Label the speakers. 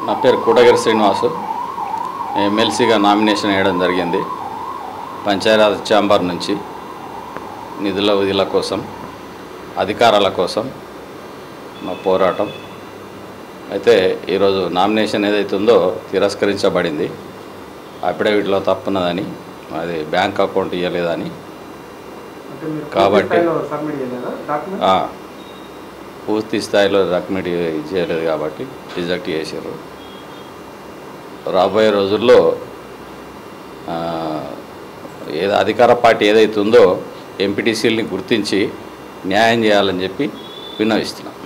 Speaker 1: నా పేరు కోటగిరి శ్రీనివాసు. ఎమ్మెల్సీగా నామినేషన్ వేయడం జరిగింది. పంచాయతీరాజ్ ఛాంబర్ నుంచి నిధుల విధుల కోసం, అధికారాల కోసం మా పోరాటం. అయితే ఈరోజు నామినేషన్ ఏదైతే ఉందో తిరస్కరించబడింది. అఫిడవిట్లో తప్పున్నదని, అది బ్యాంక్ అకౌంట్ ఇవ్వలేదని, కాబట్టి పూర్తి స్థాయిలో డాక్యుమెంట్ చేయలేదు కాబట్టి రిజెక్ట్ చేశారు. రాబోయే రోజుల్లో అధికార పార్టీ ఏదైతే ఉందో ఎంపీటీసీలని గుర్తించి న్యాయం చేయాలని చెప్పి విన్నవిస్తున్నాం.